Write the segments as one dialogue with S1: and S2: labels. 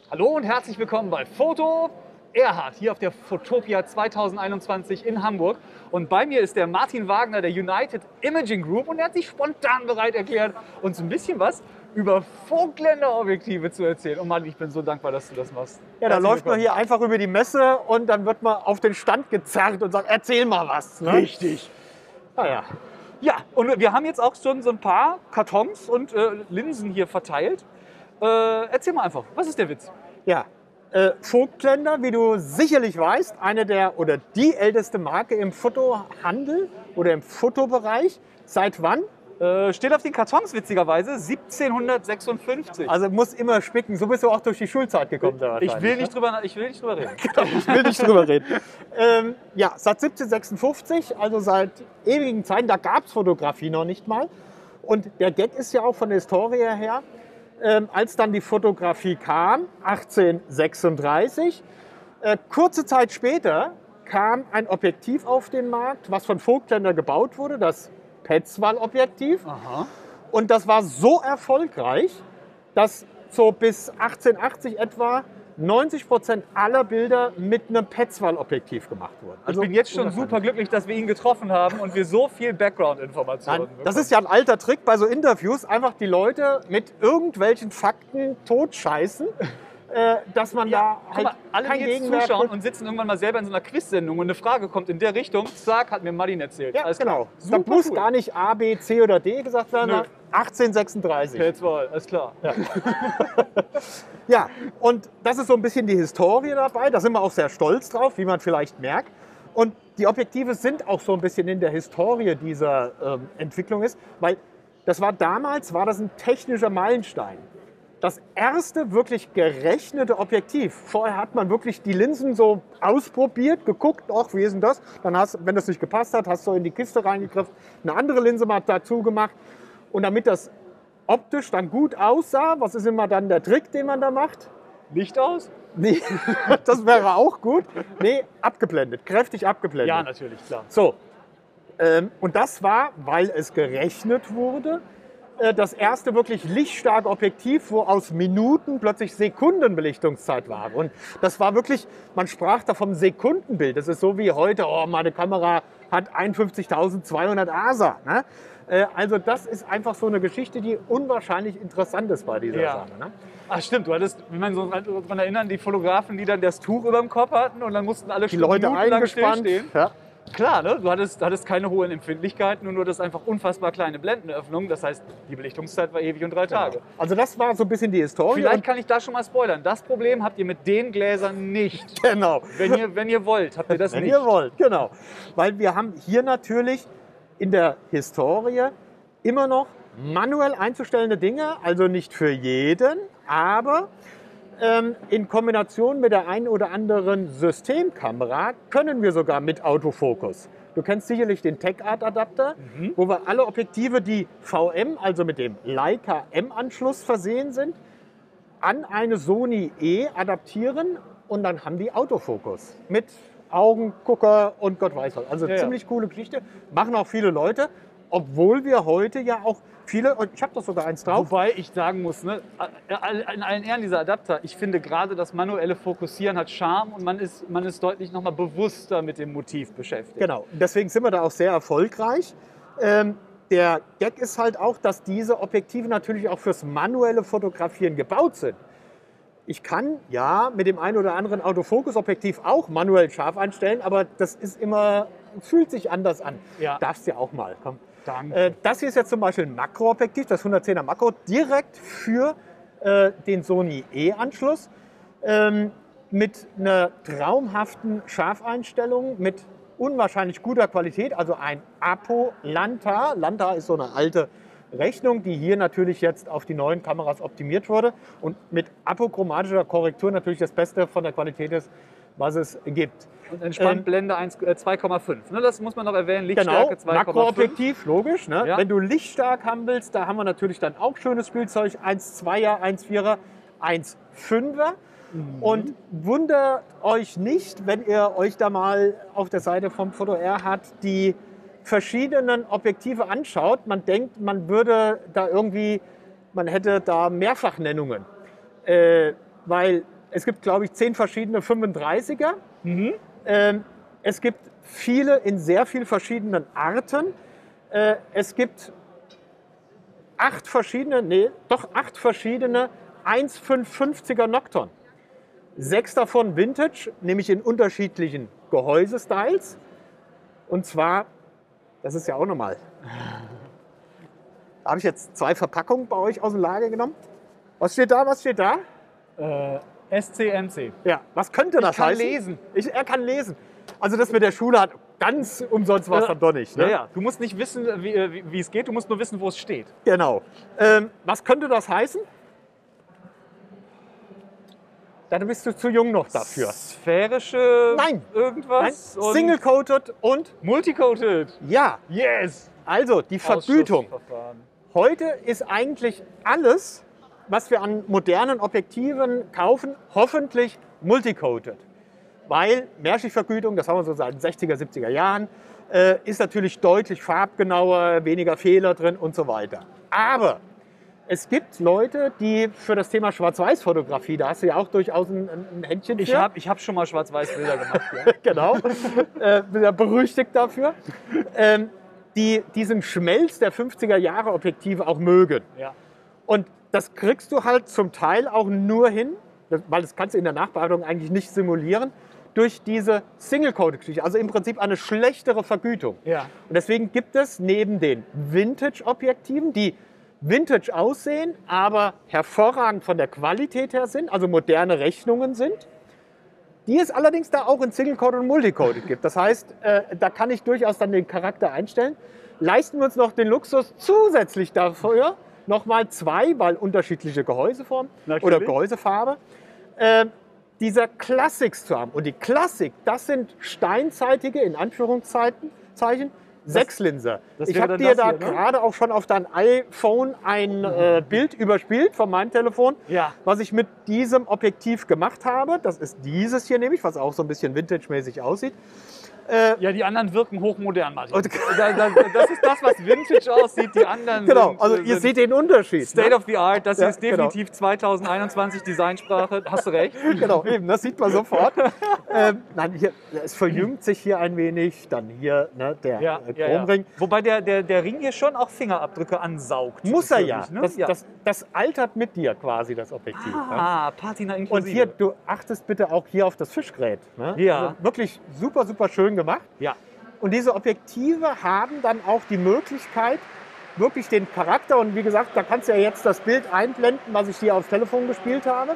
S1: Hallo und herzlich willkommen bei Foto Erhard, hier auf der Fotopia 2021 in Hamburg. Und bei mir ist der Martin Wagner der United Imaging Group und er hat sich spontan bereit erklärt, uns ein bisschen was über Vogtländer-Objektive zu erzählen. Und Mann, ich bin so dankbar, dass du das machst.
S2: Ja, da
S1: Herzlich
S2: läuft man
S1: willkommen.
S2: hier einfach über die Messe und dann wird man auf den Stand gezerrt und sagt, erzähl mal was. Ne?
S1: Richtig.
S2: Naja.
S1: Ja, und wir haben jetzt auch schon so ein paar Kartons und Linsen hier verteilt. Erzähl mal einfach, was ist der Witz?
S2: Ja. Vogtländer, wie du sicherlich weißt, eine der oder die älteste Marke im Fotohandel oder im Fotobereich. Seit wann?
S1: Steht auf den Kartons witzigerweise 1756.
S2: Also muss immer spicken. So bist du auch durch die Schulzeit gekommen. Sehr
S1: Ich will
S2: wahrscheinlich,
S1: nicht drüber reden.
S2: Ich will nicht drüber reden. Ja, seit 1756, also seit ewigen Zeiten, da gab es Fotografie noch nicht mal. Und der Gag ist ja auch von der Historie her, als dann die Fotografie kam, 1836, kurze Zeit später kam ein Objektiv auf den Markt, was von Vogtländer gebaut wurde, das Petzval-Objektiv.
S1: Aha.
S2: Und das war so erfolgreich, dass so bis 1880 etwa 90% aller Bilder mit einem Petzval-Objektiv gemacht wurden.
S1: Ich bin jetzt schon
S2: unwahrscheinlich.
S1: super glücklich, dass wir ihn getroffen haben und wir so viel Background-Informationen
S2: Nein,
S1: bekommen.
S2: das ist ja ein alter Trick bei so Interviews, einfach die Leute mit irgendwelchen Fakten totscheißen, dass man da
S1: Guck
S2: halt
S1: mal, alle,
S2: kein
S1: die jetzt
S2: Gegenwert
S1: zuschauen
S2: kriegt.
S1: und sitzen irgendwann mal selber in so einer Quiz-Sendung und eine Frage kommt in der Richtung, zack, hat mir Martin erzählt.
S2: Ja,
S1: Alles
S2: genau.
S1: Klar.
S2: Da muss
S1: cool.
S2: gar nicht A, B, C oder D gesagt werden,
S1: Nö.
S2: sondern 1836.
S1: Petzval, alles klar.
S2: Ja, und das ist so ein bisschen die Historie dabei. Da sind wir auch sehr stolz drauf, wie man vielleicht merkt. Und die Objektive sind auch so ein bisschen in der Historie dieser Entwicklung ist, weil das war damals, war das ein technischer Meilenstein. Das erste wirklich gerechnete Objektiv. Vorher hat man wirklich die Linsen so ausprobiert, geguckt, ach, wie ist denn das? Dann hast, wenn das nicht gepasst hat, hast du in die Kiste reingegriffen, eine andere Linse mal dazu gemacht. Und damit das optisch dann gut aussah, was ist immer dann der Trick, den man da macht?
S1: Licht aus?
S2: Nee, das wäre auch gut. Nee, abgeblendet, kräftig abgeblendet.
S1: Ja, natürlich, klar.
S2: So, und das war, weil es gerechnet wurde, das erste wirklich lichtstarke Objektiv, wo aus Minuten plötzlich Sekundenbelichtungszeit war. Und das war wirklich, man sprach da vom Sekundenbild. Das ist so wie heute, oh, meine Kamera hat 51.200 ASA. Ne? Also das ist einfach so eine Geschichte, die unwahrscheinlich interessant ist bei dieser
S1: Ja.
S2: Sache. Ne?
S1: Ach stimmt, du hattest, wenn man so daran erinnern, die Fotografen, die dann das Tuch über dem Kopf hatten und dann mussten alle
S2: Die Leute
S1: minutenlang
S2: eingespannt.
S1: stillstehen.
S2: Ja.
S1: Klar, ne? Du hattest keine hohen Empfindlichkeiten und nur das einfach unfassbar kleine Blendenöffnungen. Das heißt, die Belichtungszeit war ewig und 3 Tage.
S2: Also das war so ein bisschen die Historie.
S1: Vielleicht
S2: Und
S1: kann ich da schon mal spoilern. Das Problem habt ihr mit den Gläsern nicht.
S2: genau.
S1: Wenn ihr wollt, habt ihr das
S2: Wenn
S1: nicht.
S2: ihr wollt, genau. Weil wir haben hier natürlich in der Historie immer noch manuell einzustellende Dinge, also nicht für jeden, aber in Kombination mit der einen oder anderen Systemkamera können wir sogar mit Autofokus. Du kennst sicherlich den TechArt-Adapter, wo wir alle Objektive, die VM, also mit dem Leica M-Anschluss versehen sind, an eine Sony E adaptieren und dann haben die Autofokus mit Augengucker und Gott weiß was. Also
S1: Ja, ja.
S2: ziemlich coole Geschichte. Machen auch viele Leute, obwohl wir heute ja auch viele, und ich habe doch sogar eins drauf.
S1: Wobei ich sagen muss, ne, in allen Ehren dieser Adapter, ich finde gerade das manuelle Fokussieren hat Charme und man ist deutlich noch mal bewusster mit dem Motiv beschäftigt.
S2: Genau, deswegen sind wir da auch sehr erfolgreich. Der Gag ist halt auch, dass diese Objektive natürlich auch fürs manuelle Fotografieren gebaut sind. Ich kann ja mit dem einen oder anderen Autofokus-Objektiv auch manuell scharf einstellen, aber das ist immer, fühlt sich anders an.
S1: Ja.
S2: Darfst du ja auch mal. Komm.
S1: Danke.
S2: Das hier ist jetzt zum Beispiel ein Makroobjektiv, das 110er Makro, direkt für den Sony E-Anschluss. Mit einer traumhaften Scharfeinstellung, mit unwahrscheinlich guter Qualität, also ein Apo Lanta. Lanta ist so eine alte Rechnung, die hier natürlich jetzt auf die neuen Kameras optimiert wurde und mit apochromatischer Korrektur natürlich das Beste von der Qualität ist, was es gibt.
S1: Und entspannt Blende 2,5. Ne, das muss man noch erwähnen, Lichtstärke
S2: Genau,
S1: 2,5.
S2: Makroobjektiv, logisch. Ne?
S1: Ja.
S2: Wenn du lichtstark haben willst, da haben wir natürlich dann auch schönes Spielzeug, 1,2er, 1,4er, 1,5er. Und wundert euch nicht, wenn ihr euch da mal auf der Seite vom Foto Erhard die verschiedenen Objektive anschaut. Man denkt, man würde da irgendwie, man hätte da Mehrfachnennungen. Weil Es gibt, glaube ich, 10 verschiedene 35er. Es gibt viele in sehr vielen verschiedenen Arten. Es gibt 8 verschiedene 1,550er Nocton. 6 davon Vintage, nämlich in unterschiedlichen Gehäusestyles. Und zwar, das ist ja auch nochmal. Da habe ich jetzt 2 Verpackungen bei euch aus dem Lager genommen. Was steht da? Was steht da?
S1: SCNC.
S2: Ja, was könnte das heißen?
S1: Lesen.
S2: Er kann lesen. Also das mit der Schule hat ganz umsonst was dann doch nicht. Ne?
S1: Ja, ja. Du musst nicht wissen, wie es geht, du musst nur wissen, wo es steht.
S2: Genau. Was könnte das heißen? Dann bist du zu jung noch dafür.
S1: Sphärische
S2: Nein.
S1: irgendwas?
S2: Nein. Single-coated und
S1: Multicoated.
S2: ja.
S1: Yes.
S2: Also die Vergütung.
S1: Ausschussverfahren.
S2: Heute ist eigentlich alles, was wir an modernen Objektiven kaufen, hoffentlich multicoated. Weil Mehrschichtvergütung, das haben wir so seit den 60er, 70er Jahren, ist natürlich deutlich farbgenauer, weniger Fehler drin und so weiter. Aber es gibt Leute, die für das Thema Schwarz-Weiß-Fotografie, da hast du ja auch durchaus ein Händchen für.
S1: Ich hab schon mal Schwarz-Weiß-Bilder gemacht. Ja.
S2: Genau, bin ja berüchtigt dafür. Die diesen Schmelz der 50er Jahre Objektive auch mögen.
S1: Ja.
S2: Und das kriegst du halt zum Teil auch nur hin, weil das kannst du in der Nachbearbeitung eigentlich nicht simulieren, durch diese Single-Coated-Geschichte. Also im Prinzip eine schlechtere Vergütung.
S1: Ja.
S2: Und deswegen gibt es neben den Vintage-Objektiven, die Vintage aussehen, aber hervorragend von der Qualität her sind, also moderne Rechnungen sind, die es allerdings da auch in Single-Coated und Multicoated gibt. Das heißt, da kann ich durchaus dann den Charakter einstellen. Leisten wir uns noch den Luxus zusätzlich dafür, nochmal 2, weil unterschiedliche Gehäuseformen oder Gehäusefarbe, dieser Classics zu haben. Und die Classic, das sind steinzeitige, in Anführungszeichen, 6-Linser. Ich habe dir da gerade auch schon auf dein iPhone ein Bild überspielt von meinem Telefon,
S1: Ja.
S2: was ich mit diesem Objektiv gemacht habe. Das ist dieses hier nämlich, was auch so ein bisschen Vintage-mäßig aussieht.
S1: Ja, die anderen wirken hochmodern, Martin. Das ist das, was Vintage aussieht. Die anderen
S2: Genau,
S1: sind,
S2: also ihr seht den Unterschied.
S1: State
S2: Ne?
S1: of the Art. Das
S2: Ja,
S1: ist definitiv 2021 Designsprache. Hast du recht.
S2: Genau, eben, das sieht man sofort. Nein, hier, es verjüngt sich hier ein wenig, dann hier der Chromring.
S1: Wobei der Ring hier schon auch Fingerabdrücke ansaugt.
S2: Muss er ja.
S1: natürlich, ne?
S2: Das altert mit dir quasi, das Objektiv.
S1: Ah, Patina
S2: Und
S1: inklusive.
S2: hier, du achtest bitte auch hier auf das Fischgrät. Ne?
S1: Ja.
S2: Also wirklich super, super schön gemacht.
S1: Ja.
S2: Und diese Objektive haben dann auch die Möglichkeit, wirklich den Charakter, und wie gesagt, da kannst du ja jetzt das Bild einblenden, was ich dir aufs Telefon gespielt habe,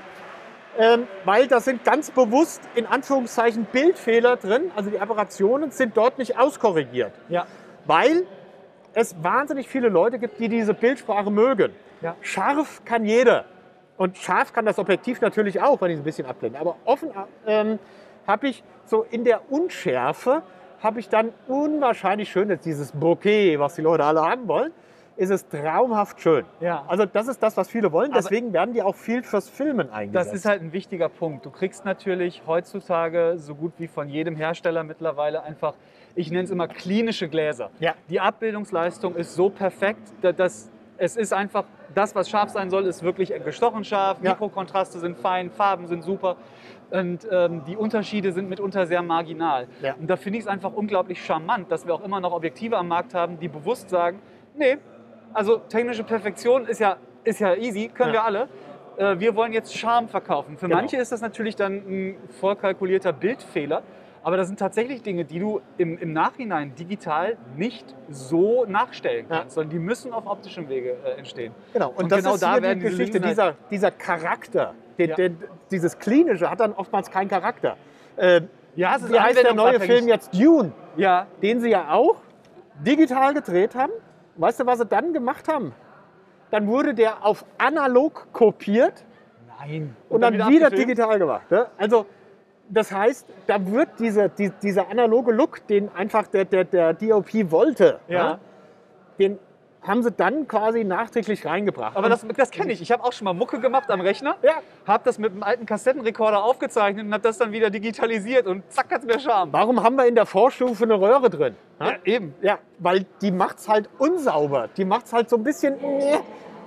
S2: weil da sind ganz bewusst in Anführungszeichen Bildfehler drin, also die Aberrationen sind dort nicht auskorrigiert,
S1: Ja.
S2: weil es wahnsinnig viele Leute gibt, die diese Bildsprache mögen.
S1: Ja.
S2: Scharf kann jeder und scharf kann das Objektiv natürlich auch, wenn ich es ein bisschen abblende, aber offen habe ich so in der Unschärfe, habe ich dann unwahrscheinlich schön, jetzt dieses Bokeh, was die Leute alle haben wollen, ist es traumhaft schön.
S1: Ja.
S2: Also das ist das, was viele wollen.
S1: Aber
S2: Deswegen werden die auch viel fürs Filmen eingesetzt.
S1: Das ist halt ein wichtiger Punkt. Du kriegst natürlich heutzutage so gut wie von jedem Hersteller mittlerweile einfach, ich nenne es immer klinische Gläser.
S2: Ja.
S1: Die Abbildungsleistung ist so perfekt, dass es ist einfach, das, was scharf sein soll, ist wirklich gestochen scharf.
S2: Ja.
S1: Mikrokontraste sind fein, Farben sind super. Und die Unterschiede sind mitunter sehr marginal.
S2: Ja.
S1: Und da finde ich es einfach unglaublich charmant, dass wir auch immer noch Objektive am Markt haben, die bewusst sagen, nee, also technische Perfektion ist ja easy, können wir alle. Wir wollen jetzt Charme verkaufen. Für
S2: Genau.
S1: manche ist das natürlich dann ein vorkalkulierter Bildfehler. Aber das sind tatsächlich Dinge, die du im Nachhinein digital nicht so nachstellen kannst, sondern die müssen auf optischem Wege entstehen.
S2: Genau, und das
S1: genau
S2: ist
S1: da
S2: hier
S1: werden
S2: die
S1: diese
S2: Geschichte,
S1: Linsen
S2: dieser Charakter,
S1: Ja.
S2: dieses Klinische hat dann oftmals keinen Charakter.
S1: Ja, es ist
S2: Wie heißt der neue
S1: anwendungsabhängig.
S2: Film jetzt? Dune,
S1: Ja,
S2: den sie ja auch digital gedreht haben. Weißt du, was sie dann gemacht haben? Dann wurde der auf analog kopiert
S1: nein.
S2: und dann wieder
S1: abgefilmt?
S2: digital gemacht. Ne? Also das heißt, da wird dieser analoge Look, den einfach der DOP wollte,
S1: Ja.
S2: ne? Den haben sie dann quasi nachträglich reingebracht.
S1: Aber das kenne ich. Ich habe auch schon mal Mucke gemacht am Rechner,
S2: Ja.
S1: habe das mit einem alten Kassettenrekorder aufgezeichnet und habe das dann wieder digitalisiert und zack, hat's mir Charme.
S2: Warum haben wir in der Vorstufe eine Röhre drin?
S1: Ja, eben.
S2: Ja, weil die macht's halt unsauber. Die macht's halt so ein bisschen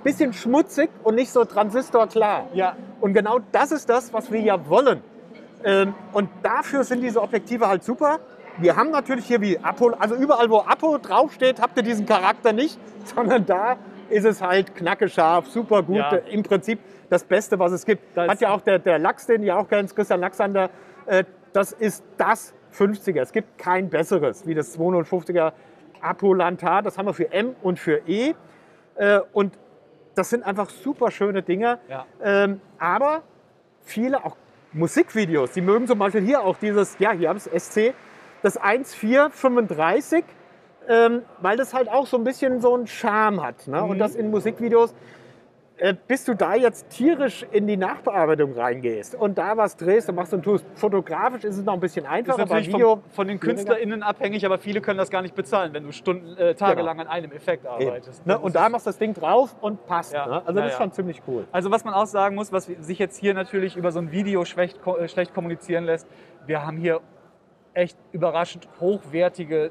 S2: bisschen schmutzig und nicht so transistorklar.
S1: Ja.
S2: Und genau das ist das, was wir ja wollen. Und dafür sind diese Objektive halt super. Wir haben natürlich hier wie Apo, also überall, wo Apo draufsteht, habt ihr diesen Charakter nicht, sondern da ist es halt knackescharf, super gut.
S1: Ja.
S2: Im Prinzip das Beste, was es gibt.
S1: Das
S2: Hat ja auch der Lachs, den ihr auch kennt, Christian Laxander, das ist das 50er. Es gibt kein besseres wie das 250er Apo Lantar. Das haben wir für M und für E. Und das sind einfach super schöne Dinge.
S1: Ja.
S2: Aber viele auch Musikvideos, die mögen zum Beispiel hier auch dieses, ja, hier haben es SC, das 1435, weil das halt auch so ein bisschen so einen Charme hat. Ne? Und das in Musikvideos, bis du da jetzt tierisch in die Nachbearbeitung reingehst und da was drehst und machst und tust. Fotografisch ist es noch ein bisschen
S1: Das
S2: einfacher.
S1: ist natürlich
S2: bei Video
S1: von den KünstlerInnen abhängig, aber viele können das gar nicht bezahlen, wenn du tagelang an einem Effekt arbeitest.
S2: Ne? Und da machst du das Ding drauf und passt.
S1: Ja.
S2: Ne? Also das
S1: Ja,
S2: ist
S1: ja.
S2: schon ziemlich cool.
S1: Also was man auch sagen muss, was sich jetzt hier natürlich über so ein Video schlecht kommunizieren lässt, wir haben hier echt überraschend hochwertige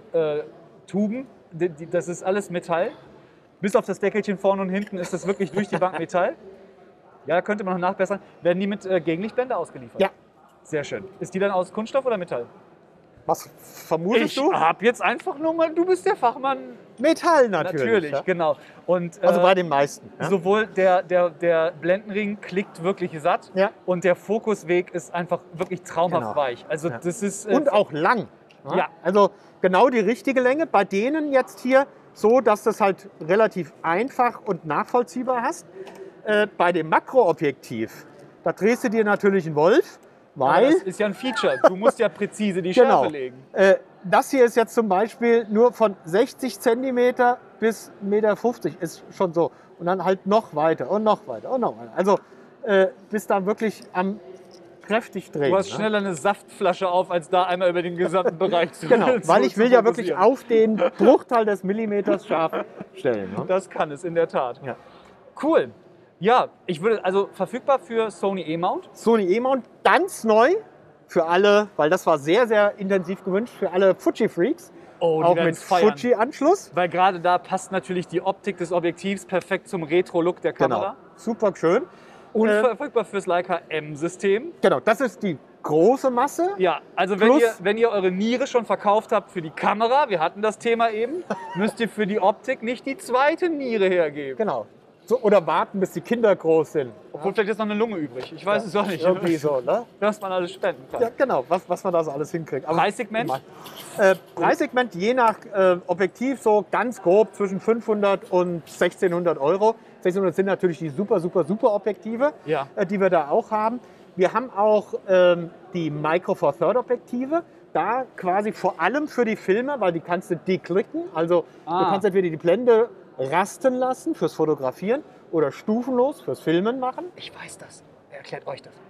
S1: Tuben. Das ist alles Metall. Bis auf das Deckelchen vorne und hinten ist das wirklich durch die Bank Metall. Ja, könnte man noch nachbessern. Werden die mit Gegenlichtblende ausgeliefert?
S2: Ja.
S1: Sehr schön. Ist die dann aus Kunststoff oder Metall?
S2: Was vermutest
S1: Ich
S2: du?
S1: hab jetzt einfach nur mal, du bist der Fachmann.
S2: Metall natürlich. Ja?
S1: Genau. Und,
S2: Also bei den meisten. Ja?
S1: sowohl der Blendenring klickt wirklich satt
S2: Ja.
S1: und der Fokusweg ist einfach wirklich traumhaft
S2: Genau.
S1: weich. Also
S2: Ja.
S1: das ist
S2: Und auch lang. Ne?
S1: Ja.
S2: Also genau die richtige Länge. Bei denen jetzt hier so, dass du es halt relativ einfach und nachvollziehbar hast. Bei dem Makroobjektiv, da drehst du dir natürlich einen Wolf, weil...
S1: das ist ja ein Feature. Du musst ja präzise die
S2: Genau.
S1: Schärfe legen.
S2: Das hier ist jetzt zum Beispiel nur von 60 cm bis 1,50 Meter, ist schon so. Und dann halt noch weiter und noch weiter und noch weiter. Also bist dann wirklich am kräftig drehen.
S1: Du hast
S2: ne?
S1: schneller eine Saftflasche auf, als da einmal über den gesamten Bereich zu
S2: Genau, weil ich will ja wirklich
S1: fokussieren.
S2: auf den Bruchteil des Millimeters scharf stellen. Ne?
S1: Das kann es in der Tat.
S2: Ja.
S1: Cool. Ja, ich würde also verfügbar für Sony E-Mount.
S2: Sony E-Mount, ganz neu für alle, weil das war sehr, sehr intensiv gewünscht, für alle Fuji-Freaks.
S1: Oh, die
S2: auch mit
S1: werden's feiern.
S2: Fuji-Anschluss.
S1: Weil gerade da passt natürlich die Optik des Objektivs perfekt zum Retro-Look der Kamera.
S2: Genau, super schön.
S1: Und verfügbar fürs Leica M-System.
S2: Genau, das ist die große Masse.
S1: Ja, also
S2: Plus-
S1: wenn ihr eure Niere schon verkauft habt für die Kamera, wir hatten das Thema eben, müsst ihr für die Optik nicht die zweite Niere hergeben.
S2: Genau. So, oder warten, bis die Kinder groß sind.
S1: Obwohl vielleicht ist noch eine Lunge übrig. Ich weiß es auch nicht.
S2: Irgendwie so, ne?
S1: Dass man alles spenden kann.
S2: Ja, genau, was man da so alles hinkriegt. Aber
S1: Preissegment?
S2: Preissegment je nach Objektiv so ganz grob zwischen 500 und 1600 Euro. 1600 sind natürlich die super, super, super Objektive,
S1: Ja.
S2: Die wir da auch haben. Wir haben auch die Micro Four Third Objektive. Da quasi vor allem für die Filme, weil die kannst du deklicken. Also du kannst entweder die Blende rasten lassen fürs Fotografieren oder stufenlos fürs Filmen machen.
S1: Ich weiß das. Wer erklärt euch das?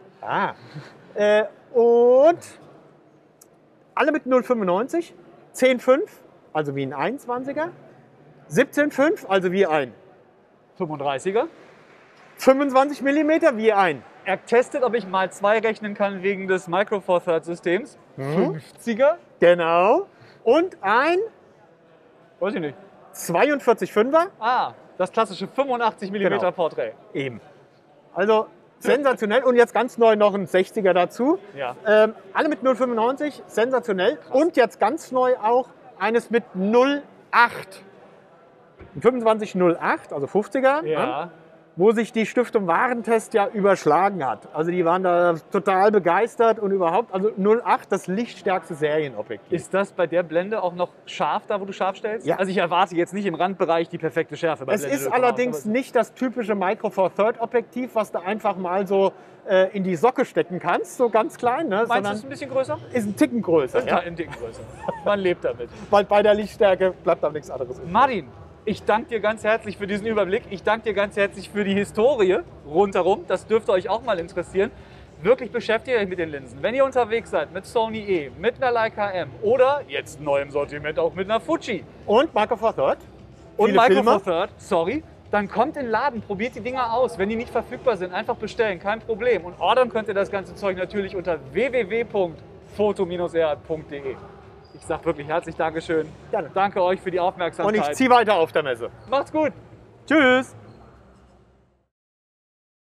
S2: Und alle mit 0,95, 10,5, also wie ein 21er, 17,5, also wie ein
S1: 35er.
S2: 25 mm, wie ein
S1: Er testet, ob ich mal 2 rechnen kann wegen des Micro Four Third Systems. 50er.
S2: genau, und ein
S1: Weiß ich nicht.
S2: 42,5er
S1: Das klassische 85 mm
S2: Genau.
S1: Porträt.
S2: eben. Also sensationell und jetzt ganz neu noch ein 60er dazu.
S1: Ja.
S2: Alle mit 0,95, sensationell. Und jetzt ganz neu auch eines mit 0,8. Ein 2508, also 50er.
S1: Ja.
S2: Wo sich die Stiftung Warentest ja überschlagen hat. Also die waren da total begeistert und überhaupt, also 08, das lichtstärkste Serienobjektiv.
S1: Ist das bei der Blende auch noch scharf, da wo du scharf stellst?
S2: Ja.
S1: Also ich erwarte jetzt nicht im Randbereich die perfekte Schärfe bei
S2: Es
S1: Blende
S2: ist
S1: 0,8,
S2: allerdings
S1: aber
S2: nicht das typische Micro Four Third Objektiv, was du einfach mal so in die Socke stecken kannst, so ganz klein, ne?
S1: Meinst du,
S2: sondern
S1: es ist ein bisschen größer?
S2: ist ein Ticken größer.
S1: Ja,
S2: Ja?
S1: ein Ticken größer. Man lebt damit.
S2: Weil bei der Lichtstärke bleibt da nichts anderes übrig.
S1: Martin, ich danke dir ganz herzlich für diesen Überblick. Ich danke dir ganz herzlich für die Historie rundherum. Das dürfte euch auch mal interessieren. Wirklich beschäftigt euch mit den Linsen. Wenn ihr unterwegs seid mit Sony E, mit einer Leica M oder jetzt neu im Sortiment auch mit einer Fuji
S2: Und Micro Four Third.
S1: und
S2: Viele
S1: Micro
S2: Filme.
S1: Four Third, sorry, dann kommt in den Laden, probiert die Dinger aus. Wenn die nicht verfügbar sind, einfach bestellen, kein Problem. Und ordern könnt ihr das ganze Zeug natürlich unter www.foto-rad.de. Ich sage wirklich herzlich Dankeschön.
S2: Gerne.
S1: Danke euch für die
S2: Und
S1: Aufmerksamkeit.
S2: ich ziehe weiter auf der Messe.
S1: Macht's gut.
S2: Tschüss.